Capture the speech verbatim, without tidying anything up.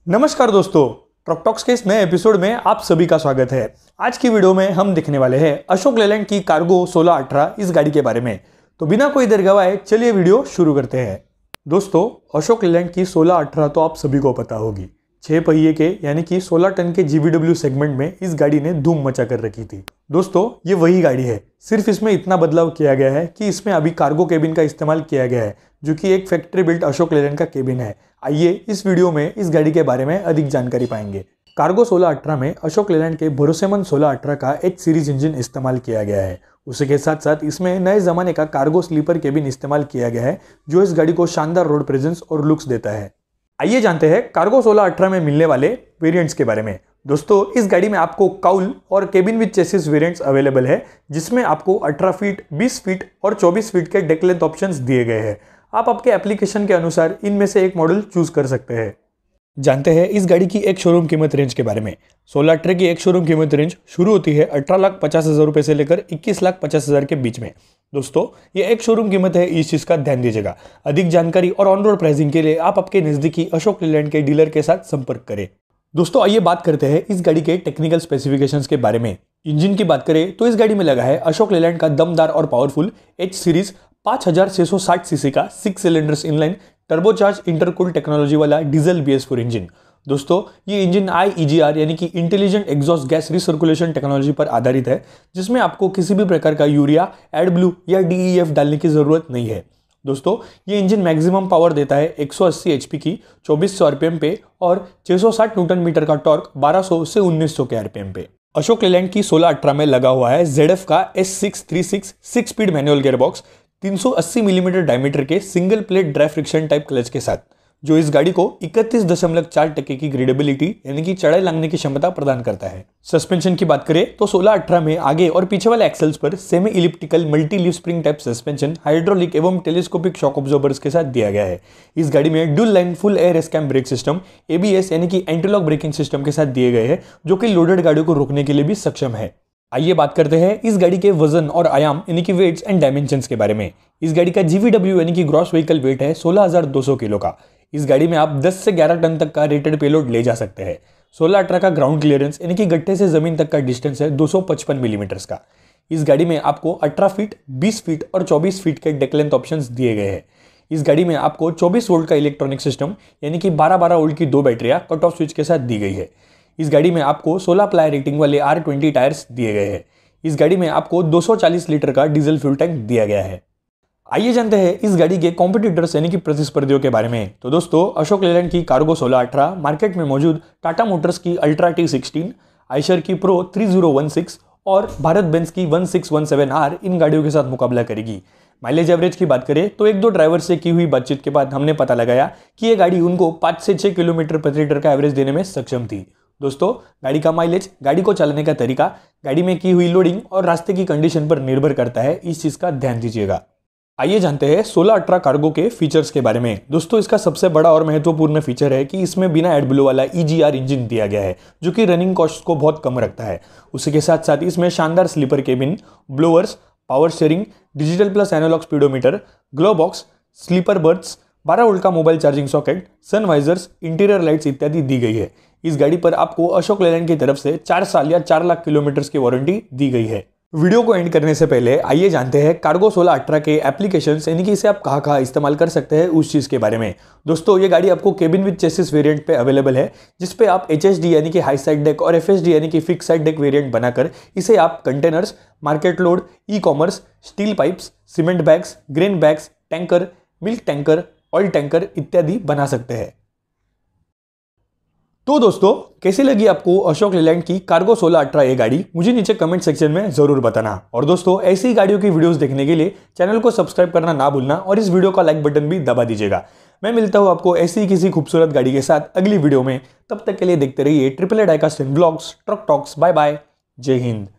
नमस्कार दोस्तों, truck talks के इस नए एपिसोड में आप सभी का स्वागत है। आज की वीडियो में हम देखने वाले हैं अशोक लेलैंड की कार्गो सोलह अठारह इस गाड़ी के बारे में। तो बिना कोई देर गवाए चलिए वीडियो शुरू करते हैं। दोस्तों, अशोक लेलैंड की सोलह अठारह तो आप सभी को पता होगी। छह पहिए के यानी कि सोलह टन के जीवीडब्ल्यू सेगमेंट में इस गाड़ी ने धूम मचा कर रखी थी। दोस्तों, ये वही गाड़ी है, सिर्फ इसमें इतना बदलाव किया गया है कि इसमें अभी कार्गो केबिन का इस्तेमाल किया गया है, जो कि एक फैक्ट्री बिल्ट अशोक लेलैंड का केबिन है। आइए इस वीडियो में इस गाड़ी के बारे में अधिक जानकारी पाएंगे। कार्गो सोलह अठारह में अशोक लेलैंड के भरोसेमंद सोलह अठारह का एच सीरीज इंजन इस्तेमाल किया गया है। उसी के साथ साथ इसमें नए जमाने का कार्गो स्लीपर केबिन इस्तेमाल किया गया है, जो इस गाड़ी को शानदार रोड प्रेजेंस और लुक्स देता है। आइए जानते हैं कार्गो सोलह अठारह में मिलने वाले वेरिएंट्स के बारे में। दोस्तों, इस गाड़ी में आपको काउल और cabin with chassis variants available है, जिसमें आपको अठारह फीट, बीस फीट और चौबीस फीट के डेक लेंथ ऑप्शंस दिए गए हैं। आप आपके एप्लीकेशन के अनुसार इनमें से एक मॉडल चूज कर सकते हैं। जानते हैं इस गाड़ी की एक शोरूम कीमत रेंज के बारे में। सोलह अठारह की एक शोरूम कीमत रेंज शुरू होती है अठारह लाख पचास हजार रुपए से लेकर इक्कीस लाख पचास हजार के बीच में। दोस्तों, ये एक शोरूम कीमत है, इस चीज का ध्यान दीजिएगा। अधिक जानकारी और ऑन रोड प्राइसिंग के लिए आप आपके नजदीकी अशोक लेलैंड के डीलर के साथ संपर्क करें। दोस्तों, आइए बात करते हैं इस गाड़ी के टेक्निकल स्पेसिफिकेशंस के बारे में। इंजन की बात करें तो इस गाड़ी में लगा है अशोक लेलैंड का दमदार और पावरफुल एच सीरीज पाँच हजार छह सौ साठ सीसी का six cylinders inline turbocharge intercooled technology वाला diesel B S four engine. दोस्तों, ये engine I E G R यानी कि intelligent exhaust gas recirculation technology पर आधारित है, जिसमें आपको किसी भी प्रकार का यूरिया, एडब्ल्यू या डी ई एफ डालने की जरूरत नहीं है। दोस्तों, ये इंजन मैक्सिमम पावर देता है एक सौ अस्सी एचपी की चौबीस सौ आरपीएम पे और छह सौ साठ न्यूटन मीटर का टॉर्क बारह सौ से उन्नीस सौ के आरपीएम पे। अशोक लेलैंड की सोलह अठारह में लगा हुआ है जेड एफ का S six three six six speed manual gearbox तीन सौ अस्सी मिलीमीटर डायमीटर के single plate dry friction type clutch के साथ, जो इस गाड़ी को इकतीस दशमलव चार टक्के की ग्रेडेबिलिटी यानी कि चढ़ाई लांघने की क्षमता प्रदान करता है। सस्पेंशन की बात करें तो सोलह अठारह में आगे और पीछे वाले एक्सेल्स पर semi elliptical multi leaf spring type suspension hydraulic एवं टेलीस्कोपिक शॉक ऑब्जॉर्बर्स के साथ दिया गया है। इस गाड़ी में dual line full air S cam brake system A B S यानी कि एंटीलॉक ब्रेकिंग सिस्टम के साथ दिए गए हैं, जो कि लोडेड गाड़ियों को रोकने के लिए भी सक्षम है। आइए बात करते हैं इस गाड़ी के वजन और आयाम यानी कि वेट्स एंड डायमेंशंस के बारे में। इस गाड़ी का जीवीडब्ल्यू यानी कि ग्रॉस व्हीकल वेट है सोलह हजार दो सौ किलो का। इस गाड़ी में आप दस से ग्यारह टन तक का रेटेड पेलोड ले जा सकते हैं। सोलह अठारह का ग्राउंड क्लियरेंस यानी कि गड्ढे से जमीन तक का डिस्टेंस है दो सौ पचपन मिलीमीटर का। इस गाड़ी में आपको अठारह फीट, बीस फीट और चौबीस फीट के डेक लेंथ ऑप्शंस दिए गए हैं। इस गाड़ी में आपको चौबीस वोल्ट का इलेक्ट्रॉनिक सिस्टम यानी कि बारह बारह वोल्ट की दो बैटरियां कट ऑफ स्विच के साथ दी गई है। इस गाड़ी में आपको सोलह प्लाई रेटिंग वाले आर ट्वेंटी टायर्स दिए गए हैं। इस गाड़ी में आपको दो सौ चालीस लीटर का डीजल फ्यूल टैंक दिया गया है। आइए जानते हैं इस गाड़ी के कॉम्पिटिटर्स यानी कि प्रतिस्पर्धियों के बारे में। तो दोस्तों, अशोक लेलैंड की कार्गो सोलह अठारह मार्केट में मौजूद टाटा मोटर्स की अल्ट्रा टी सिक्सटीन, आयशर की Pro three zero one six और भारत बेंज की one six one seven R इन गाड़ियों के साथ मुकाबला करेगी। माइलेज एवरेज की बात करें तो एक दो ड्राइवर से की हुई बातचीत के बाद हमने पता लगाया कि ये गाड़ी उनको पाँच से छः किलोमीटर प्रति लीटर का एवरेज देने में सक्षम थी। दोस्तों, गाड़ी का माइलेज, गाड़ी को चलाने का तरीका, गाड़ी में की हुई लोडिंग और रास्ते की कंडीशन पर निर्भर करता है, इस चीज का ध्यान दीजिएगा। आइए जानते हैं सोलह अठारह कार्गो के फीचर्स के बारे में। दोस्तों, इसका सबसे बड़ा और महत्वपूर्ण फीचर है कि इसमें बिना एडब्ल्यू वाला ई जी आर इंजन दिया गया है, जो कि रनिंग कॉस्ट को बहुत कम रखता है। उसी के साथ साथ इसमें शानदार sleeper cabin, blowers, power sharing, digital plus analog speedometer, glove box, sleeper berths, बारह वोल्ट का mobile charging socket, sunvisors, interior lights इत्यादि दी गई है। इस गाड़ी पर आपको अशोक लेलैंड की तरफ से चार साल या चार लाख किलोमीटर की वारंटी दी गई है। वीडियो को एंड करने से पहले आइए जानते हैं कार्गो सोलह अठारह के एप्लीकेशंस यानी कि इसे आप कहाँ कहाँ इस्तेमाल कर सकते हैं उस चीज़ के बारे में। दोस्तों, ये गाड़ी आपको केबिन विद चेसिस वेरिएंट पे अवेलेबल है, जिसपे आप एच एस डी यानी कि हाई साइड डेक और एफ एस डी यानी कि फिक्स साइड डेक वेरिएंट बनाकर इसे आप containers, market load, e commerce, steel pipes, cement bags, grain bags, tanker, milk tanker, oil tanker इत्यादि बना सकते हैं। तो दोस्तों, कैसी लगी आपको अशोक लेलैंड की कार्गो सोलह अठारह ये गाड़ी, मुझे नीचे कमेंट सेक्शन में जरूर बताना। और दोस्तों, ऐसी गाड़ियों की वीडियोस देखने के लिए चैनल को सब्सक्राइब करना ना भूलना और इस वीडियो का लाइक बटन भी दबा दीजिएगा। मैं मिलता हूं आपको ऐसी किसी खूबसूरत गाड़ी के साथ अगली वीडियो में। तब तक के लिए देखते रहिए triple A diecast in blogs, truck talks. Bye bye, Jai Hind.